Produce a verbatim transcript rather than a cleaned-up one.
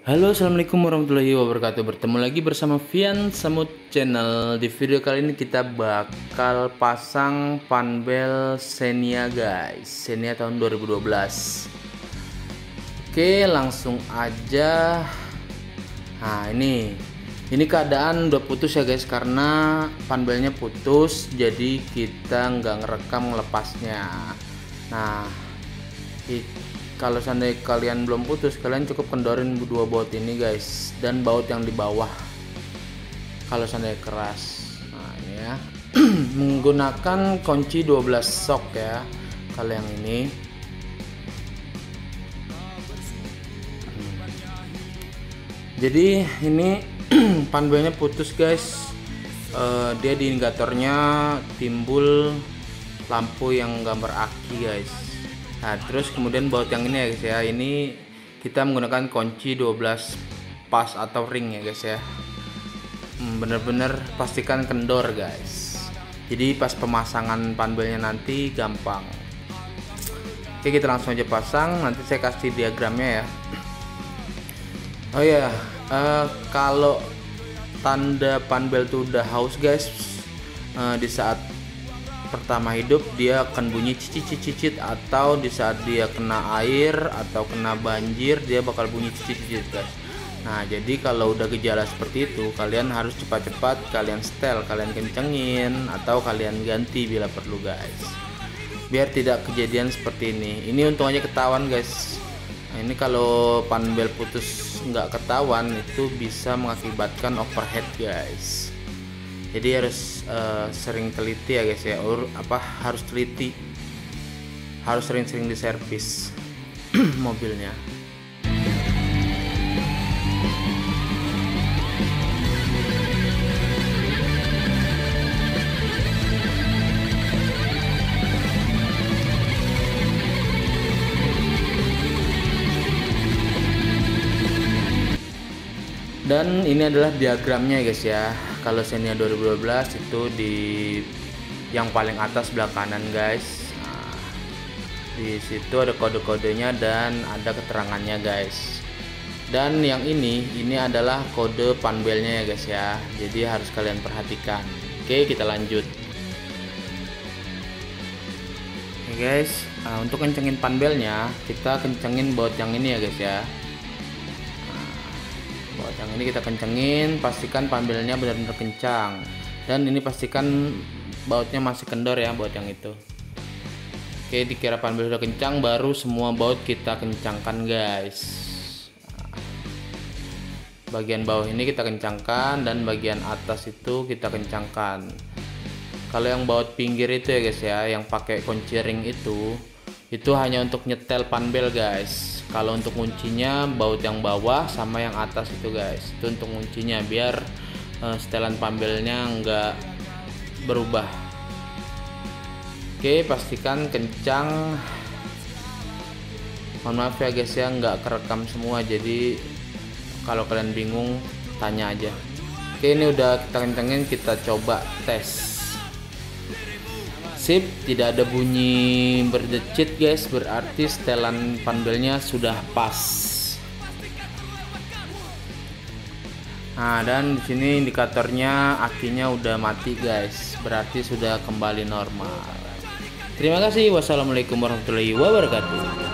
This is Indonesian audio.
Halo, assalamualaikum warahmatullahi wabarakatuh. Bertemu lagi bersama Vian Samud Channel. Di video kali ini kita bakal pasang panbel Xenia guys, Xenia tahun dua ribu dua belas. Oke, langsung aja. Nah ini ini keadaan udah putus ya guys, karena panbelnya putus, jadi kita nggak ngerekam melepasnya. Nah kalau seandainya kalian belum putus, kalian cukup kendorin dua baut ini guys, dan baut yang di bawah kalau seandainya keras. Nah ini ya menggunakan kunci dua belas sok ya kalau yang ini. Jadi ini panbelnya putus guys. Uh, dia di indikatornya timbul lampu yang gambar aki guys. Nah terus kemudian baut yang ini ya guys ya, ini kita menggunakan kunci dua belas pas atau ring ya guys ya. Bener-bener pastikan kendor guys, jadi pas pemasangan panbelnya nanti gampang. Oke, kita langsung aja pasang, nanti saya kasih diagramnya ya. Oh ya, uh, kalau tanda panbel tuh udah haus guys, uh, di saat pertama hidup dia akan bunyi cicit-cicit, atau di saat dia kena air atau kena banjir dia bakal bunyi cicit-cicit guys. Nah jadi kalau udah gejala seperti itu, kalian harus cepat-cepat kalian setel, kalian kencengin atau kalian ganti bila perlu guys, biar tidak kejadian seperti ini. Ini untung aja ketahuan guys. Nah, ini kalau panbel putus nggak ketahuan itu bisa mengakibatkan overheat guys. Jadi harus uh, sering teliti ya guys ya, Ur, apa harus teliti, harus sering-sering diservis mobilnya. Dan ini adalah diagramnya guys ya. Kalau Xenia dua ribu dua belas itu di yang paling atas sebelah kanan guys. Nah, di situ ada kode-kodenya dan ada keterangannya guys. Dan yang ini ini adalah kode panbelnya ya guys ya. Jadi harus kalian perhatikan. Oke, kita lanjut. Oke guys, nah, untuk kencengin panbelnya kita kencengin baut yang ini ya guys ya. Baut yang ini kita kencengin, pastikan panbelnya benar-benar kencang, dan ini pastikan bautnya masih kendor ya baut yang itu. Oke, dikira panbel sudah kencang baru semua baut kita kencangkan guys. Bagian bawah ini kita kencangkan dan bagian atas itu kita kencangkan. Kalau yang baut pinggir itu ya guys ya, yang pakai kunci ring itu itu hanya untuk nyetel panbel guys. Kalau untuk kuncinya baut yang bawah sama yang atas itu guys, itu untuk kuncinya biar uh, setelan panbelnya enggak berubah. Oke, pastikan kencang. Mohon maaf ya guys ya, nggak kerekam semua, jadi kalau kalian bingung tanya aja. Oke, ini udah kita kencengin, kita coba tes. Sip, tidak ada bunyi berdecit guys, berarti setelan panbelnya sudah pas. Nah, dan di sini indikatornya akinya udah mati guys, berarti sudah kembali normal. Terima kasih. Wassalamualaikum warahmatullahi wabarakatuh.